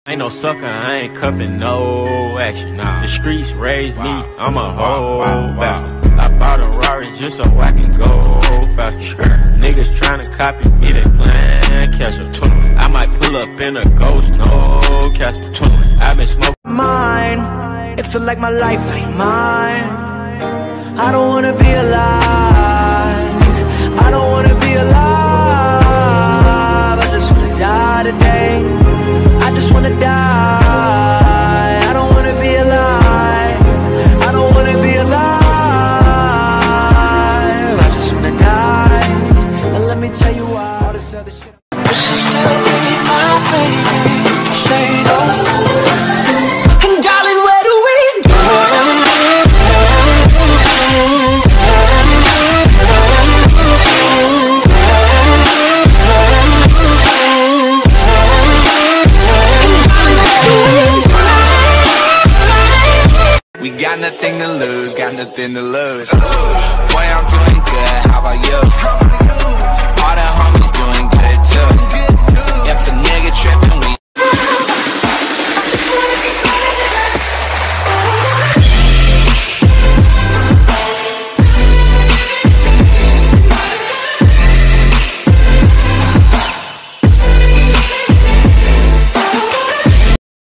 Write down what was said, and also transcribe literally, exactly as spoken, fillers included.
Ain't no sucker, I ain't cuffing no action. Nah. The streets raised me, I'm a whole bastard. I bought a Rari just so I can go faster. Niggas tryna copy me, they playin' catch up. I might pull up in a ghost, no Casper. I been smoking mine. It feel like my life ain't mine. I don't wanna be alive. I don't wanna be alive. I just wanna die today. I just wanna die. I don't wanna be alive. I don't wanna be alive. I just wanna die. And let me tell you why. All this other shit. This is still be my baby. Say no. And darling, where do we go? We got nothing to lose, got nothing to lose.